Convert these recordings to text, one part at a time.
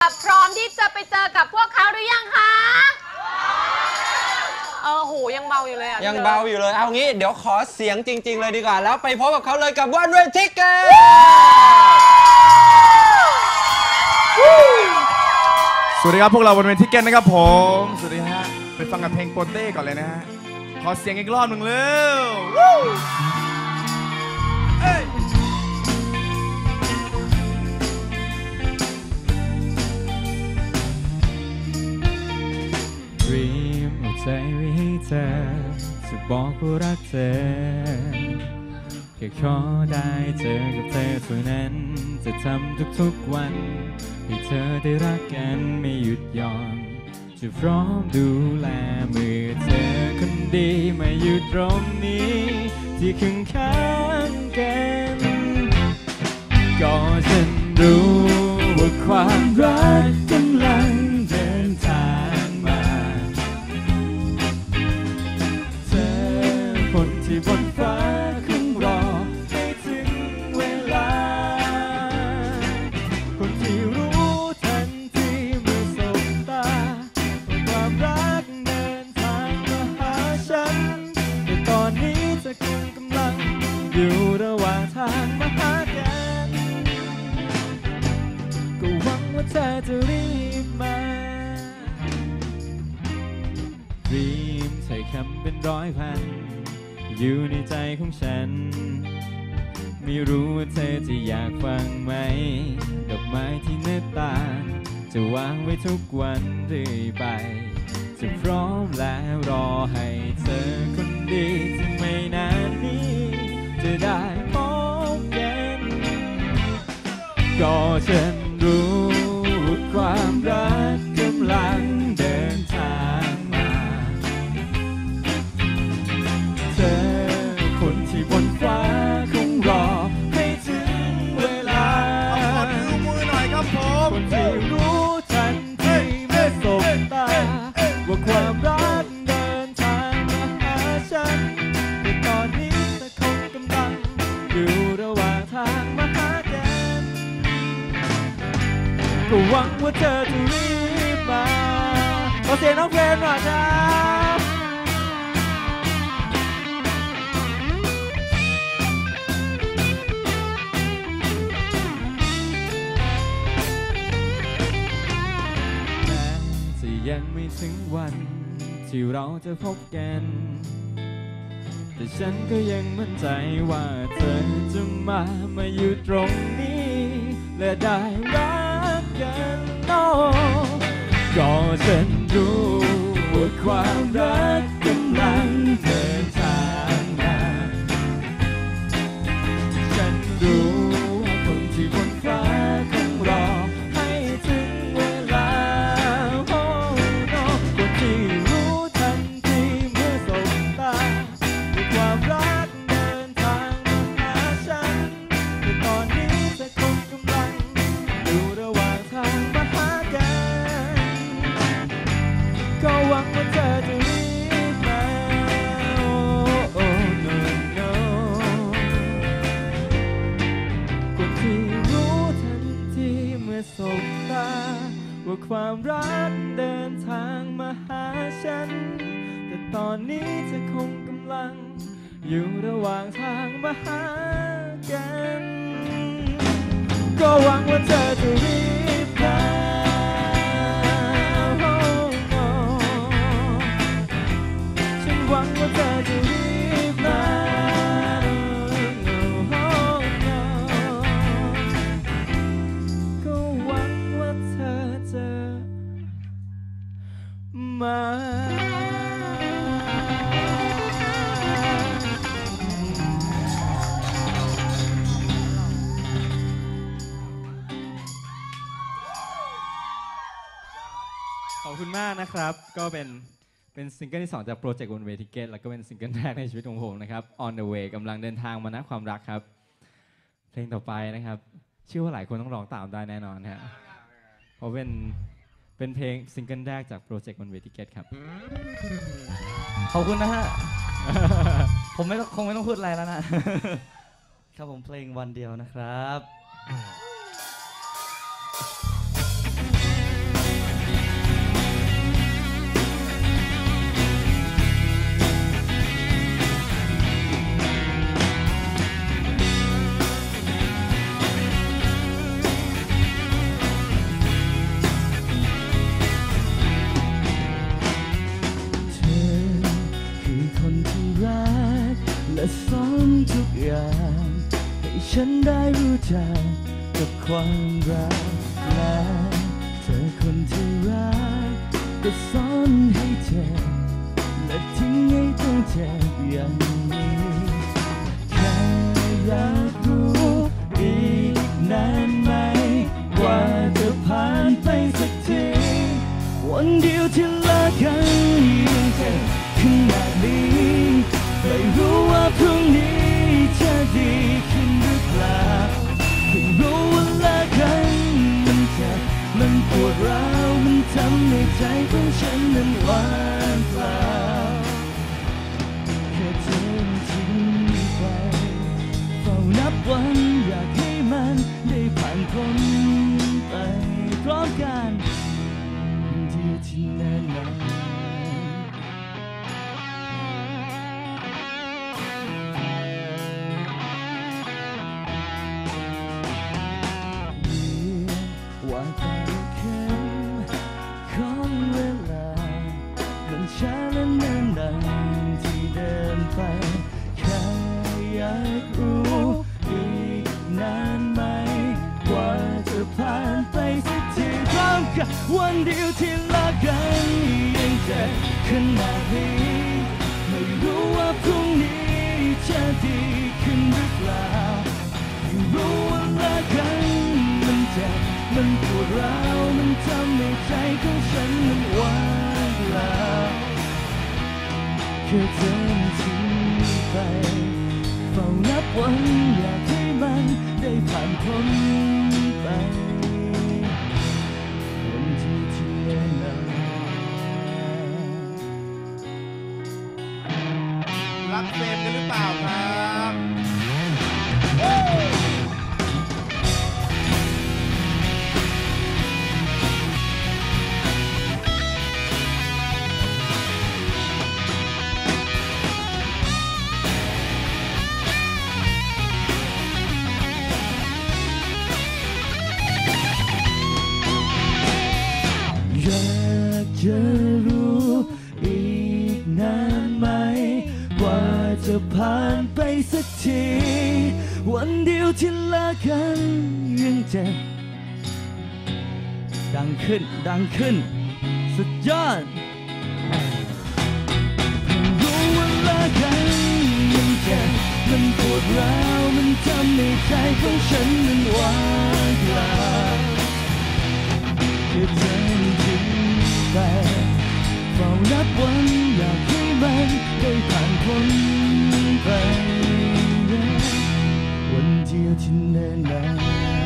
พร้อมที่จะไปเจอกับพวกเขาหรือยังคะโหยังเบาอยู่เลยอ่ะยังเบาอยู่เลยเอางี้เดี๋ยวขอเสียงจริงๆเลยดีกว่าแล้วไปพบกับเขาเลยกับOne Way Ticket สวัสดีครับพวกเราOne Way Ticketนะครับผมสวัสดีฮะไปฟังกับเพลงโปเต้ก่อนเลยนะฮะขอเสียงอีกรอบหนึ่งเร็ว Dream เอาใจไว้ให้เธอจะบอกว่ารักเธอแค่ขอได้เจอกับเธอเท่านั้นจะทำทุกๆวันให้เธอได้รักกันไม่หยุดหย่อนจะพร้อมดูแลเมื่อเธอคนดีมาอยู่ตรงนี้ที่ข้างๆกันก็ฉันรู้ว่าความรักกำลังเดินทางมาเธอคนที่บนฟ้าคงรอให้ถึงเวลาคนที่รู้ทันทีเมื่อสบตาความรักเดินทางมาหาฉันแต่ตอนนี้เธอคงกำลังอยู่ระหว่างทางมาหากันก็หวังว่าเธอจะรีบมาDream ใช้คำเป็นร้อยพันอยู่ในใจของฉันไม่รู้ว่าเธอจะอยากฟังไหมดอกไม้ที่หน้าตาจะวางไว้ทุกวันเรื่อยไปจะพร้อมแล้วรอให้เธอคนดีที่ไม่นานนี้จะได้พบกันก็ฉันรู้ว่าความรักกำลังเดินทางมาเธอคนที่บนฟ้าคงรอให้ถึงเวลาขอดูมือหน่อยครับผมคนที่รู้ทันทีเมื่อสบตาว่าความรักเดินทางมาหาฉันแต่ตอนนี้เธอคงกำลังอยู่ระหว่างทางมาหากันก็หวังว่าเธอจะรีบมาขอเสียงน้องเพลงหน่อยนะแม้จะยังไม่ถึงวันที่เราจะพบกันแต่ฉันก็ยังมั่นใจว่าเธอจะมาอยู่ตรงนี้และได้รักกันก็ฉันรู้ว่าความรักกำลังเดินทางมาฉันรู้ว่าคนที่บนฟ้าคงรอให้ถึงเวลาคนที่รู้ทันทีเมื่อสบตาว่าความรักเดินทางมาหาฉันแต่ตอนนี้เธอคงกำลังอยู่ระหว่างทางมาหากันก็หวังว่าเธอจะรีบมาoh no no คนที่รู้ทันทีเมื่อสบตาว่าความรักเดินทางมาหาฉันแต่ตอนนี้เธอคงกำลังอยู่ระหว่างทางมาหากันก็หวังว่าเธอจะรีบมาฉันหวังว่าเธอจะรีบมาก็หวังว่าเธอจะมาขอบคุณมากนะครับก็เป็นซิงเกิลที่2จากโปรเจกต์One Way Ticketแล้วก็เป็นซิงเกิลแรกในชีวิตของผมนะครับ On the Way กำลังเดินทางมานะความรักครับเพลงต่อไปนะครับเชื่อว่าหลายคนต้องร้องตามได้แน่นอนฮะเพราะเป็นเพลงซิงเกิลแรกจากโปรเจกต์One Way Ticketครับขอบคุณนะฮะ ผมคงไม่ต้องพูดอะไรแล้วนะครับผมเพลงวันเดียวนะครับฉันได้รู้จักกับความรักและเธอคนที่รักก็สอนให้เจ็บและทิ้งให้ต้องเจ็บอย่างนี้แค่อยากรู้อีกนานไหมกว่าจะผ่านไปสักทีวันเดียวที่เลิกกันยังเจ็บขนาดนี้ไม่รู้ว่าพรุ่งนี้จะดีขึ้นหรือเปล่าไม่รู้ว่าเลิกกันมันเจ็บมันปวดร้าวมันทำให้ใจของฉันนั้นว่างเปล่าแค่เธอทิ้งไปเฝ้านับวันอยากให้มันได้ผ่านพ้นไปพร้อมกันที่แน่นอนว่าแต่เข็มของเวลามันช้าและเนิ่นนานที่เดินไปแค่อยากรู้อีกนานไหมกว่าจะผ่านไปสักทีพร้อมกันวันเดียวที่ละกันยังเจ็บขนาดนี้ไม่รู้ว่าพรุ่งนี้จะดีขึ้นหรือเปล่าไม่รู้ว่าละกันมันเจ็บมันปวดร้าวมันทำให้ใจของฉันมันว่างเปล่าแค่เธอทิ้งไปเฝ้านับวันอยากให้มันได้ผ่านพ้นไปวันที่แน่นอนรักเฟรมกันหรือเปล่าครับอยากจะรู้อีกนานไหมกว่าจะผ่านไปสักทีวันเดียวที่ละกันยังเจ็บดังขึ้นดังขึ้นสุดยอดรู้ว่าละกันยังเจ็บมันปวดร้าวมันทำให้ใจของฉันมันว่างเปล่าแค่เธอทิ้งไปเฝ้านับวันอยากให้มันได้ผ่านพ้นไปวันเดียวที่แน่นอน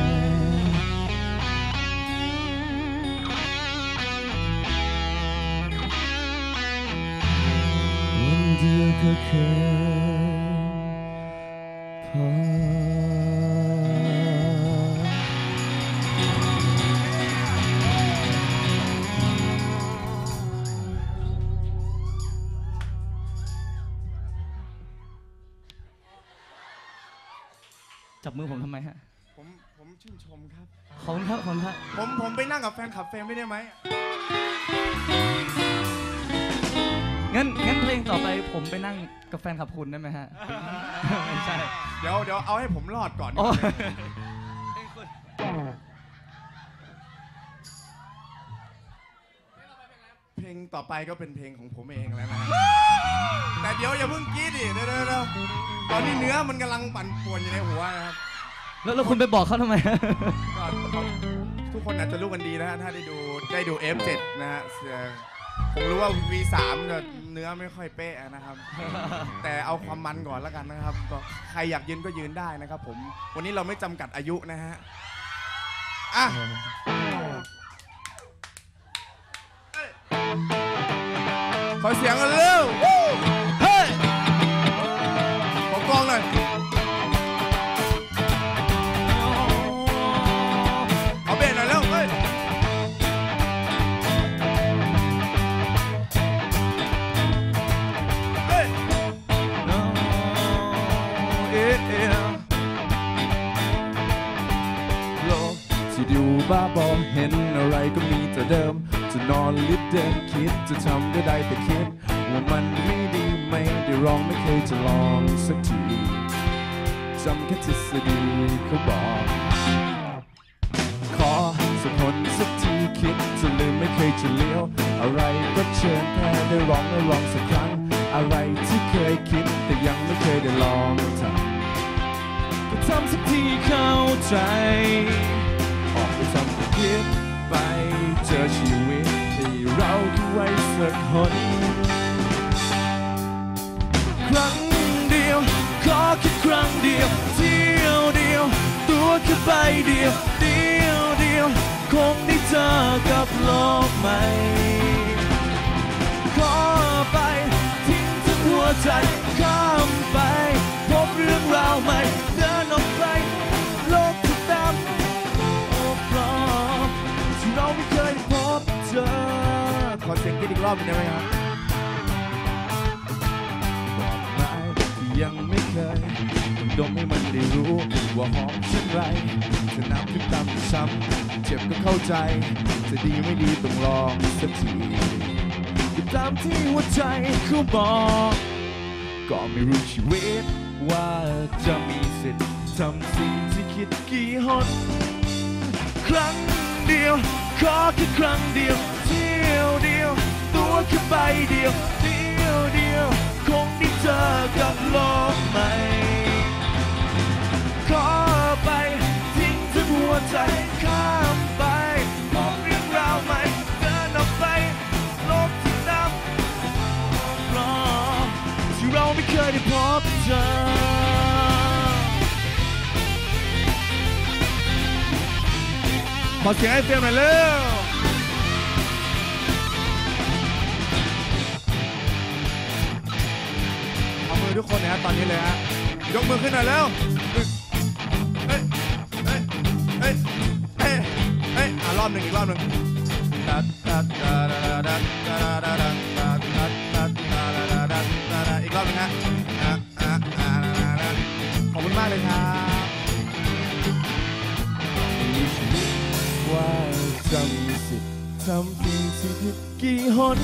วันเดียวก็เคยพอจับมือผมทำไมฮะผมชื่นชมครับขอบคุณครับขอบคุณครับผมไปนั่งกับแฟนคลับเฟรมไม่ได้ไหมงั้นเพลงต่อไปผมไปนั่งกับแฟนคลับคุณได้ไหมฮะไม่ใช่เดี๋ยวเอาให้ผมรอดก่อนเพลงต่อไปก็เป็นเพลงของผมเองแล้วนะแต่เดี๋ยวอย่าเพิ่งกรี๊ดดิเดี๋ยวตอนนี้เนื้อมันกำลังปั่นป่วนอยู่ในหัวนะครับแล้วคุณไปบอกเขาทำไมทุกคนอาจจะรู้กันดีนะฮะถ้าได้ดู F7 นะฮะผมรู้ว่า V3 เนื้อไม่ค่อยเป๊ะนะครับแต่เอาความมันก่อนแล้วกันนะครับก็ใครอยากยืนก็ยืนได้นะครับผมวันนี้เราไม่จำกัดอายุนะฮะอ่ะขอเสียงกันเร็วเฮ้ยขอกองหน่อยเอาเบสหน่อยเร็วเฮ้ยที่ดูบ้าบอเห็นอะไรก็มีแต่เดิมจะนอนลิบเดินคิดจะทำก็ได้แต่คิดว่ามันไม่ดีไม่ได้ลองไม่เคยจะลองสักทีจำแค่ทฤษฎีเขาบอกขอสักคนสักทีคิดจะลืมไม่เคยจะเลี้ยวอะไรก็เชิญแค่ได้ร้องและลองสักครั้งอะไรที่เคยคิดแต่ยังไม่เคยได้ลองทำก็ทำสักทีเข้าใจออกไปทำก็คิดไปเจอชีวิตที่เราคิดไว้สักคนครั้งเดียวขอแค่ครั้งเดียวเที่ยวเดียวตัวแค่ใบเดียวเดียวคงได้เจอกับโลกใหม่ขอไปทิ้งทั้งหัวใจข้ามไปพบเรื่องราวใหม่เดินออกไปโลกที่ตามโอ้พร้อมที่เราไม่เคยพบเจอขอเสียงกินอีกรอบได้ไหมครับยังไม่เคยดมให้มันได้รู้ว่าหอมเช่นไรจะน้ำขึ้นตามช้ำเจ็บก็เข้าใจจะดีไม่ดีต้องลองสักทีก็ตามที่หัวใจเขาบอกก็ไม่รู้ชีวิตว่าจะมีสิทธิ์ทำสิ่งที่คิดกี่หนครั้งเดียวขอแค่ครั้งเดียวเที่ยวเดียวตัวแค่ใบเดียวเดียวคงได้เจอกับโลกใหม่ขอไปทิ้งทั้งหัวใจข้ามไปพบเรื่องราวใหม่เดินออกไปโลกที่ดำรอที่เราไม่เคยได้พบเจอขอเสียงให้เฟรมหน่อยเร็วเอามือทุกคนนะฮะตอนนี้เลยฮะยกมือขึ้นหน่อยเร็วเฮ้ยรอบหนึ่งอีกรอบหนึ่งอีกรอบหนึ่งนะขอบคุณมากเลยครับว่าจะมีสิทธิ์ทำสิ่งที่ผิดกี่หน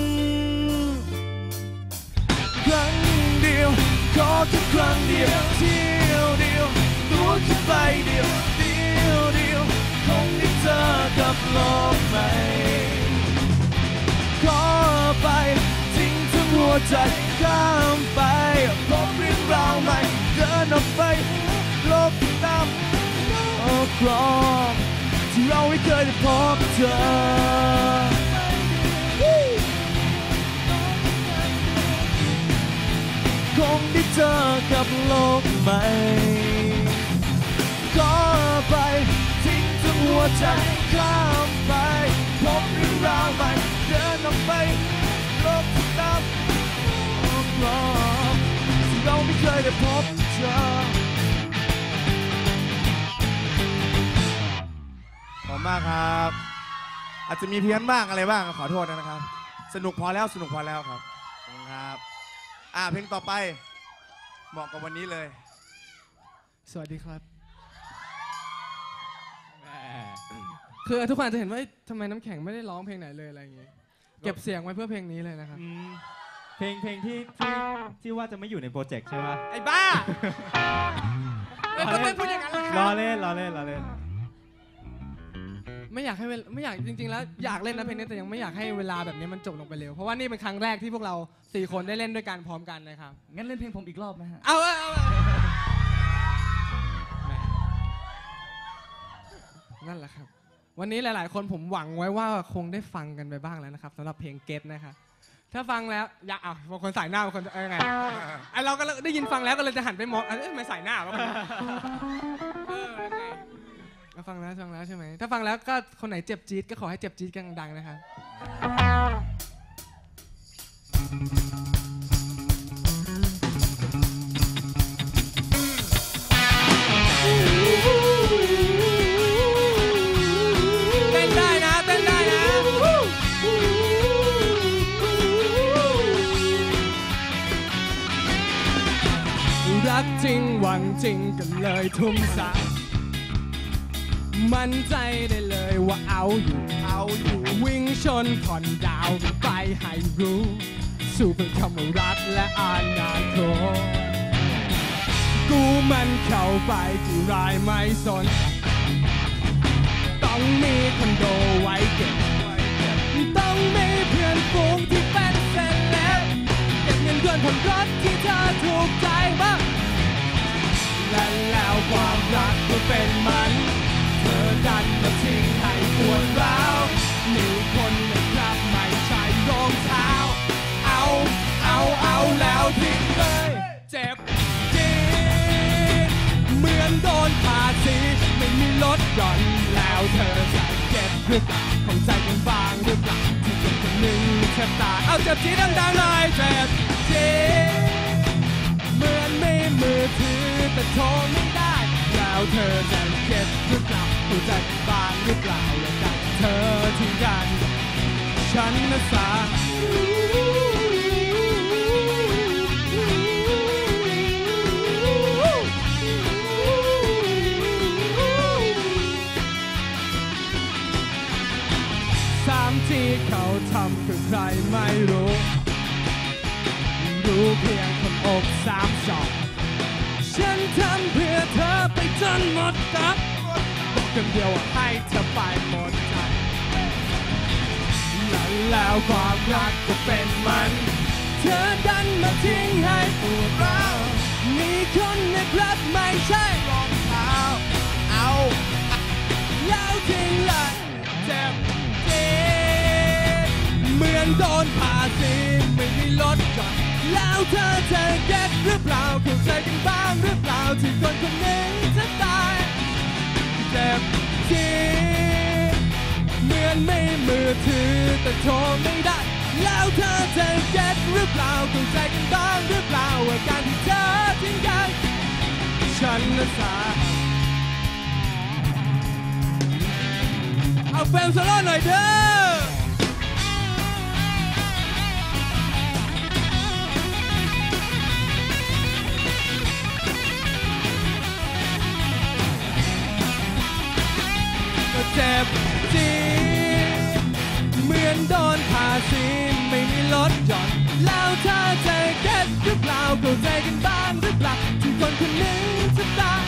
ครั้งเดียวขอแค่ครั้งเดียวเที่ยวเดียวตัวแค่ใบเดียวคงได้เจอกับโลกใหม่ขอไปทิ้งทั้งหัวใจข้ามไปพบเรื่องราวใหม่เดินออกไปโลกที่ตามโอ้กรอบที่เราไม่เคยได้พบเจอคงได้เจอกับโลกใหม่ก็ไปทิ้งทั้งหัวใจข้ามไปพบเรื่องราวใหม่เดินออกไปโลกที่ตามโอ้กรอบที่เราไม่เคยได้พบเจอขอบมากครับอาจจะมีเพี้ยนบ้างอะไรบ้างขอโทษนะครับสนุกพอแล้วครับขอบคุณครับเพลงต่อไปเหมาะกับวันนี้เลยสวัสดีครับคือทุกคนจะเห็นว่าทำไมน้ำแข็งไม่ได้ร้องเพลงไหนเลยอะไรอย่างงี้เก็บเสียงไว้เพื่อเพลงนี้เลยนะครับเพลงที่ว่าจะไม่อยู่ในโปรเจกต์ใช่ไหมไอ้บ้าไม่พูดอย่างนั้นเลยรอเล่นไม่อยากจริงๆแล้วอยากเล่นนะเพลงนี้แต่ยังไม่อยากให้เวลาแบบนี้มันจบลงไปเร็วเพราะว่านี่เป็นครั้งแรกที่พวกเรา4คนได้เล่นด้วยกันพร้อมกันนะครับงั้นเล่นเพลงผมอีกรอบไหมฮะเอานั่นแหละครับวันนี้หลายๆคนผมหวังไว้ว่าคงได้ฟังกันไปบ้างแล้วนะครับสำหรับเพลงเก็ตนะครับถ้าฟังแล้วอยากบางคนใส่หน้าบางคนยังไงไอเราก็ได้ยินฟังแล้วก็เลยจะหันไปมองไม่ใส่หน้าวะฟังแล้วใช่ไหมถ้าฟังแล้วก็คนไหนเจ็บจี๊ดก็ขอให้เจ็บจี๊ดกันดังๆนะครับเต้นได้นะรักจริงหวังจริงกันเลยทุ่มสามั่นใจได้เลยว่าเอาอยู่วิ่งชนผ่อนดาวกันไปให้รู้สู้เพื่อคำว่ารักและอนาคตกูมันเข้าไปกี่รายไม่สนต้องมีคอนโดไว้เก็บต้องมีเพื่อนฝูงที่เป็นเซเลบเก็บเงินเดือนผ่อนรถที่เธอถูกใจบ้างและแล้วความรักก็เป็นมันเธอดันมาทิ้งให้ปวดร้าวมีคนนะครับไม่ใช่รองเท้าเอาแล้วทิ้งเลยเจ็บจี๊ดเหมือนโดนภาษีไม่มีลดหย่อนแล้วเธอจะเก็บหรือเปล่าของใจกันบ้างหรือเปล่าที่คนคนหนึ่งแทบตายเอาเจ็บจี๊ดดังๆหน่อยเจ็บจี๊ดเหมือนไม่มือถือแต่โทรไม่ได้แล้วเธอจะเก็บหรือเปล่าของใจกันบ้างหรือเปล่าแล้วกันเธอทิ้งกันฉันนะสาที่เขาทำคือใครไม่รู้เพียงคนอก3 ศอกฉันทำเพื่อเธอไปจนหมดครับบอกคำเดียวว่าให้เธอไปหมดใจแล้วความรักก็เป็นมันเธอดันมาทิ้งให้ปวดร้าวมีคนนะครับไม่ใช่รองเท้าเอาแล้วทิ้งเลยเจ็บเหมือนโดนภาษีไม่มีลดหย่อนแล้วเธอจะเก็บหรือเปล่าเข้าใจกันบ้างหรือเปล่าที่คนคนหนึ่งจะตายเจ็บจี๊ดเหมือนไม่มือถือแต่โทรไม่ได้แล้วเธอจะเก็บหรือเปล่าเข้าใจกันบ้างหรือเปล่าว่าการที่เธอทิ้งกันฉันน่ะสาเอาเฟรมโซโล่หน่อยเด้อเจ็บจี๊ดเหมือนโดนภาษีไม่มีลดหย่อนแล้วเธอจะเก็บหรือเปล่าเข้าใจกันบ้างหรือเปล่าที่คนคนหนึ่งจะตาย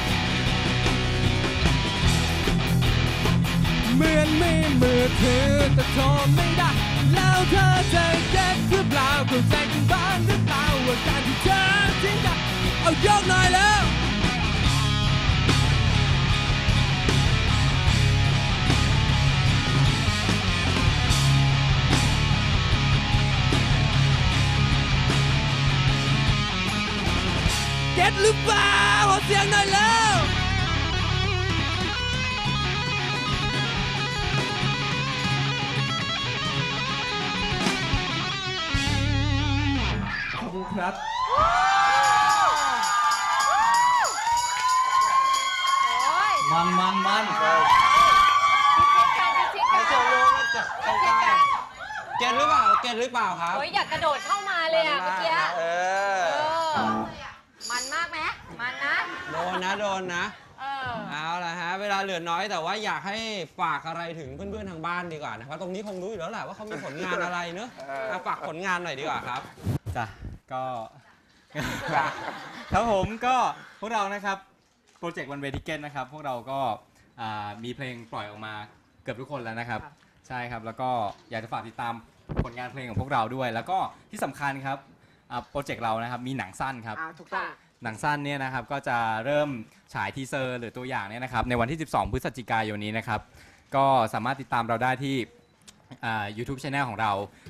เหมือนไม่มือถือแต่โทรไม่ได้แล้วเธอจะเก็บหรือเปล่าเข้าใจกันบ้างหรือเปล่าว่าการที่เธอทิ้งกันเอายกหน่อยแล้วเก็ตหรือเปล่าขอเสียงหน่อยแล้วขอบคุณครับมันเก็ตหรือเปล่าครับโอ้ยอยากกระโดดเข้ามาเลยอ่ะเมื่อกี้มันมากไหมมันนะโดนนะเอาล่ะฮะเวลาเหลือน้อยแต่ว่าอยากให้ฝากอะไรถึงเพื่อนๆทางบ้านดีกว่านะครับตรงนี้คงรู้อยู่แล้วแหละว่าเขามีผลงานอะไรเนอะฝากผลงานหน่อยดีกว่าครับจ้ะก็ครับผมก็พวกเรานะครับโปรเจกต์วันเวทิเก็ตนะครับพวกเราก็มีเพลงปล่อยออกมาเกือบทุกคนแล้วนะครับใช่ครับแล้วก็อยากจะฝากติดตามผลงานเพลงของพวกเราด้วยแล้วก็ที่สำคัญครับโปรเจกต์เรานะครับมีหนังสั้นครับถูกต้องหนังสั้นเนี่ยนะครับก็จะเริ่มฉายทีเซอร์หรือตัวอย่างเนี่ยนะครับในวันที่12 พฤศจิกายนนี้นะครับก็สามารถติดตามเราได้ที่YouTube Channel ของเรา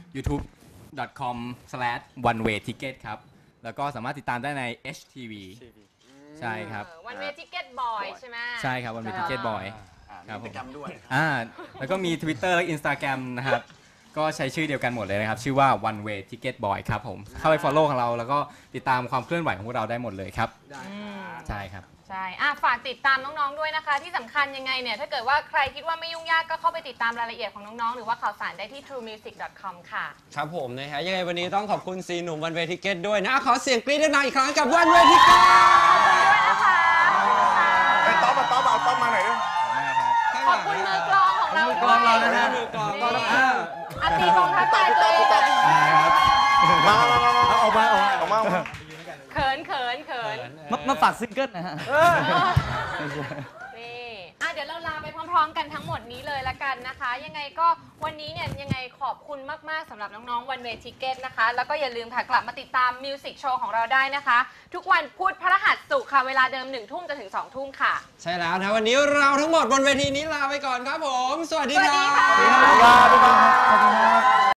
youtube.com/onewayticket ครับแล้วก็สามารถติดตามได้ใน HTV ใช่ครับ One Way Ticket Boy ใช่ไหมใช่ครับ One Way Ticket Boy ครับผมแล้วก็มี Twitter และ Instagram นะครับก็ใช้ชื่อเดียวกันหมดเลยนะครับชื่อว่า One Way Ticket Boy ครับผมเข้าไป follow ของเราแล้วก็ติดตามความเคลื่อนไหวของพวกเราได้หมดเลยครับใช่ครับใช่ฝากติดตามน้องๆด้วยนะคะที่สำคัญยังไงเนี่ยถ้าเกิดว่าใครคิดว่าไม่ยุ่งยากก็เข้าไปติดตามรายละเอียดของน้องๆหรือว่าข่าวสารได้ที่ truemusic.com ค่ะครับผมนะฮะยังไงวันนี้ต้องขอบคุณ4 หนุ่ม One Way Ticket ด้วยนะขอเสียงกรี๊ดดังๆอีกครั้งกับ One Way Ticket ด้วยนะคะต๊อบมาหน่อยด้วยขอบคุณมือกลองของเราด้วยมือกลองตีกลองทักทายตัวเองมาออกมาเขินมาฝากซิงเกิลนะฮะนี่เดี๋ยวเราลาไปพร้อมๆกันทั้งหมดนี้เลยละกันนะคะ ยังไงก็วันนี้เนี่ยยังไงขอบคุณมากๆสำหรับน้องๆ One Way Ticket นะคะ แล้วก็อย่าลืมค่ะกลับมาติดตามมิวสิกโชว์ของเราได้นะคะ ทุกวันพุธพฤหัสศุกร์ค่ะ เวลาเดิม1 ทุ่มจนถึง2 ทุ่มค่ะใช่แล้วนะวันนี้เราทั้งหมดบนเวทีนี้ลาไปก่อนครับผม สวัสดีครับสวัสดีค่ะ